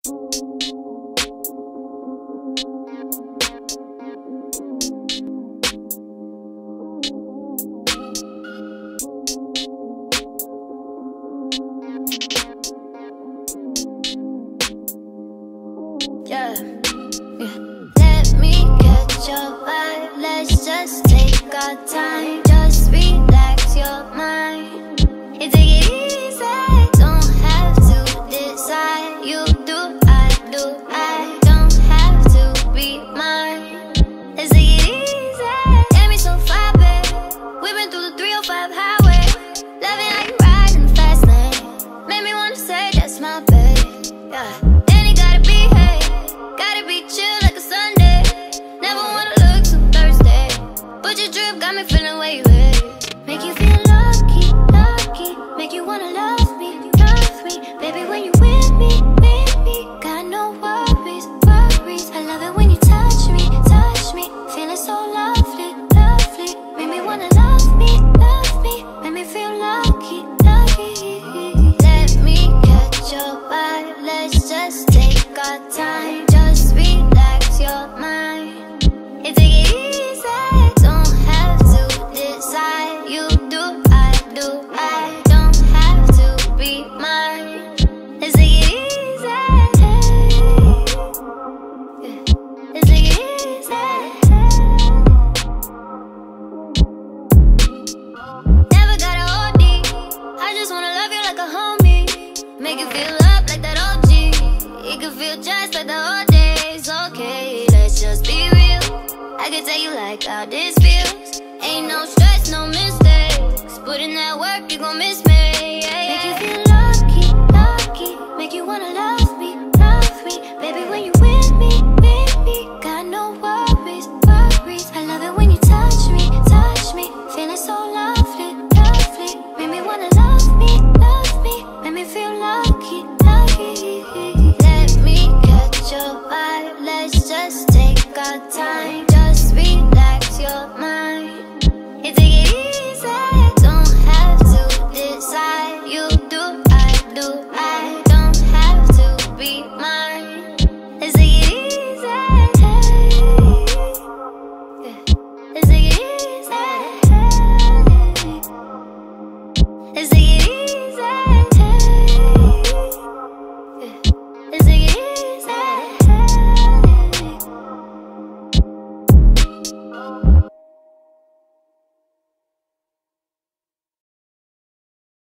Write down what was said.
Yeah. Let me catch your vibe. Let's just take our time. Just relax your mind and take it easy. Don't have to decide. You do, I do. I don't have to be mine. Let's take it easy. Get me so far, babe. We've been through the 305 highway. Loving how you ride in the fast lane. Made me wanna say that's my babe. Yeah. Chill like a Sunday. Never wanna look so Thursday. But your drip got me feeling way. Make you feel lucky, lucky. Make you wanna love me, baby, when you with me, got no worries, worries. I love it when you touch me, feeling so lovely, lovely. Make me wanna love me, make me feel lucky, lucky. Let me catch your vibe. Let's just take our time. Just relax your mind and take it easy. Don't have to decide. You do, I do. I don't have to be mine. Let's take it easy. Yeah. Let's take it easy. Never got a OD. I just wanna love you like a homie. Make you feel up like that OG. It can feel just like the old days. Okay, let's just be real. I can tell you like how this feels. Ain't no stress, no mistakes. Put in that work, you gon' miss me.